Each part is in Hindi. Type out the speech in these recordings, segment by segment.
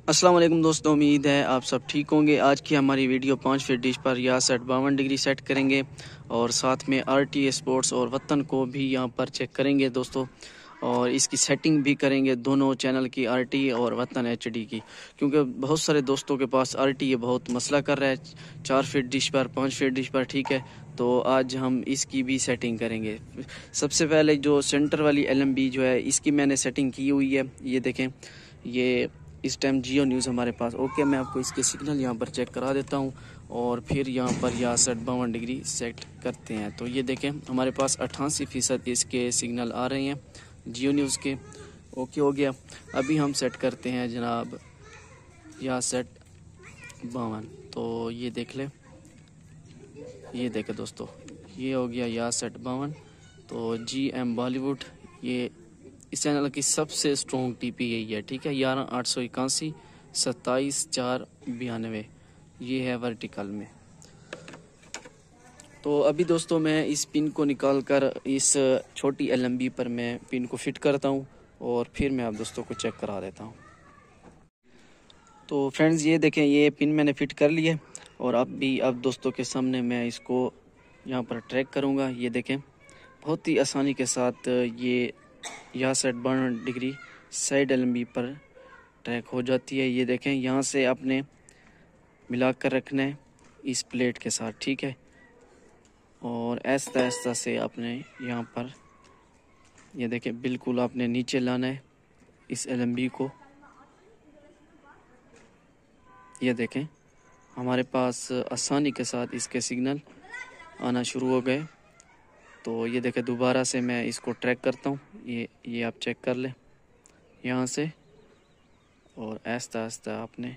अस्सलाम वालेकुम दोस्तों, उम्मीद है आप सब ठीक होंगे। आज की हमारी वीडियो 5 फीट डिश पर या सेट 52 डिग्री सेट करेंगे और साथ में आरटी स्पोर्ट्स और वतन को भी यहाँ पर चेक करेंगे दोस्तों। और इसकी सेटिंग भी करेंगे दोनों चैनल की, आरटी और वतन एचडी की, क्योंकि बहुत सारे दोस्तों के पास आरटी ये बहुत मसला कर रहा है 4 फीट डिश पर, 5 फीट डिश पर। ठीक है, तो आज हम इसकी भी सेटिंग करेंगे। सबसे पहले जो सेंटर वाली एलएमबी जो है इसकी मैंने सेटिंग की हुई है, ये देखें। ये इस टाइम जियो न्यूज़ हमारे पास। ओके, मैं आपको इसके सिग्नल यहाँ पर चेक करा देता हूँ और फिर यहाँ पर या सेट 52 डिग्री सेट करते हैं। तो ये देखें, हमारे पास 88% इसके सिग्नल आ रहे हैं जियो न्यूज़ के। ओके हो गया। अभी हम सेट करते हैं जनाब या सेट 52। तो ये देख लें, ये देखें दोस्तों, ये हो गया या सेट 52। तो GM बॉलीवुड, ये इस चैनल की सबसे स्ट्रॉन्ग टीपी यही है। ठीक है, 11,881 27,492 ये है वर्टिकल में। तो अभी दोस्तों मैं इस पिन को निकाल कर इस छोटी एलएमबी पर मैं पिन को फिट करता हूँ और फिर मैं आप दोस्तों को चेक करा देता हूँ। तो फ्रेंड्स ये देखें, ये पिन मैंने फिट कर लिया और अब दोस्तों के सामने मैं इसको यहाँ पर ट्रैक करूँगा। ये देखें, बहुत ही आसानी के साथ ये यहाँ सेट 52 डिग्री साइड एलएमबी पर ट्रैक हो जाती है। ये देखें, यहाँ से आपने मिला कर रखना है इस प्लेट के साथ। ठीक है, और ऐसा ऐसा से आपने यहाँ पर, ये देखें, बिल्कुल आपने नीचे लाना है इस एलएमबी को। ये देखें, हमारे पास आसानी के साथ इसके सिग्नल आना शुरू हो गए। तो ये देखें, दोबारा से मैं इसको ट्रैक करता हूँ। ये आप चेक कर लें यहाँ से, और आहिस्ता आहिस्ता आपने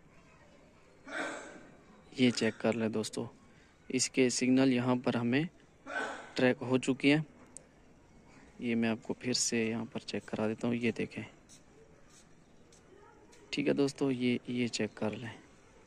ये चेक कर लें दोस्तों, इसके सिग्नल यहाँ पर हमें ट्रैक हो चुकी हैं। ये मैं आपको फिर से यहाँ पर चेक करा देता हूँ। ये देखें, ठीक है दोस्तों, ये चेक कर लें।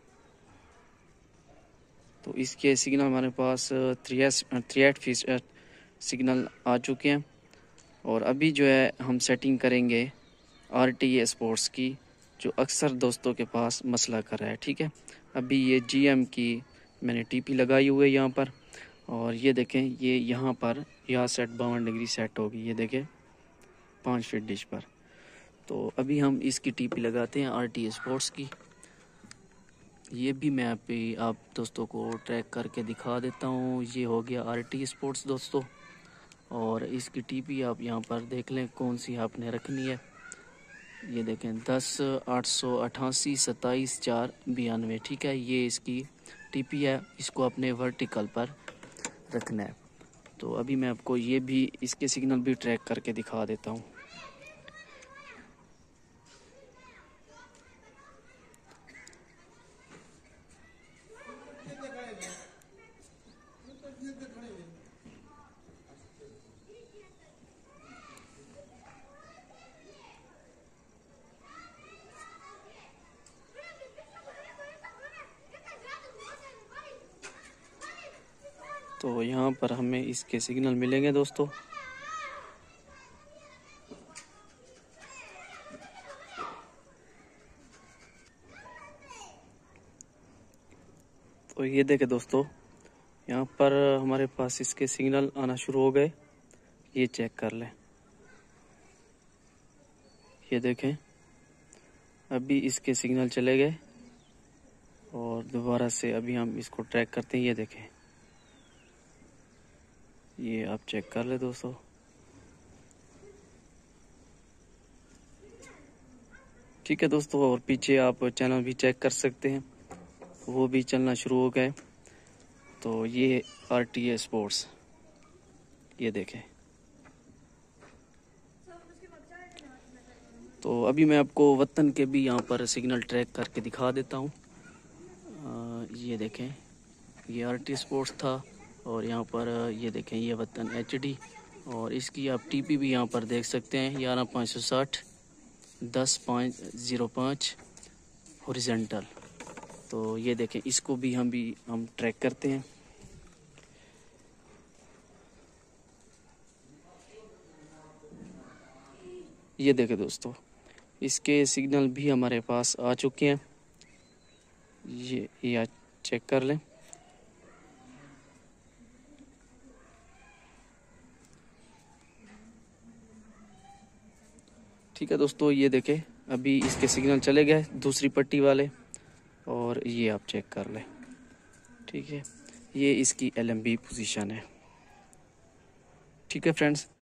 तो इसके सिग्नल हमारे पास 38% सिग्नल आ चुके हैं। और अभी जो है हम सेटिंग करेंगे आरटी स्पोर्ट्स की, जो अक्सर दोस्तों के पास मसला कर रहा है। ठीक है, अभी ये GM की मैंने टीपी लगाई हुई है यहाँ पर, और ये देखें, ये यहाँ पर यहाँ सेट 52 डिग्री सेट होगी। ये देखें 5 फीट डिश पर। तो अभी हम इसकी टीपी लगाते हैं आरटी स्पोर्ट्स की। ये भी मैं आप दोस्तों को ट्रैक करके दिखा देता हूँ। ये हो गया आरटी स्पोर्ट्स दोस्तों, और इसकी टीपी आप यहाँ पर देख लें कौन सी आपने रखनी है। ये देखें 10,888 27,492। ठीक है, ये इसकी टीपी है, इसको अपने वर्टिकल पर रखना है। तो अभी मैं आपको ये भी इसके सिग्नल भी ट्रैक करके दिखा देता हूँ। तो यहाँ पर हमें इसके सिग्नल मिलेंगे दोस्तों। तो ये देखें दोस्तों, यहाँ पर हमारे पास इसके सिग्नल आना शुरू हो गए। ये चेक कर लें, ये देखें, अभी इसके सिग्नल चले गए और दोबारा से अभी हम इसको ट्रैक करते हैं। ये देखें, ये आप चेक कर ले दोस्तों। ठीक है दोस्तों, और पीछे आप चैनल भी चेक कर सकते हैं, वो भी चलना शुरू हो गए। तो ये आरटी स्पोर्ट्स, ये देखें। तो अभी मैं आपको वतन के भी यहाँ पर सिग्नल ट्रैक करके दिखा देता हूँ। ये देखें, ये आरटी स्पोर्ट्स था, और यहाँ पर ये देखें, ये वतन एचडी, और इसकी आप टीपी भी यहाँ पर देख सकते हैं 11,560 10.05 हॉरिजॉन्टल। तो ये देखें, इसको भी हम ट्रैक करते हैं। ये देखें दोस्तों, इसके सिग्नल भी हमारे पास आ चुके हैं, ये चेक कर लें। ठीक है दोस्तों, ये देखें अभी इसके सिग्नल चले गए दूसरी पट्टी वाले, और ये आप चेक कर लें। ठीक है, ये इसकी LMB पोजीशन है। ठीक है फ्रेंड्स।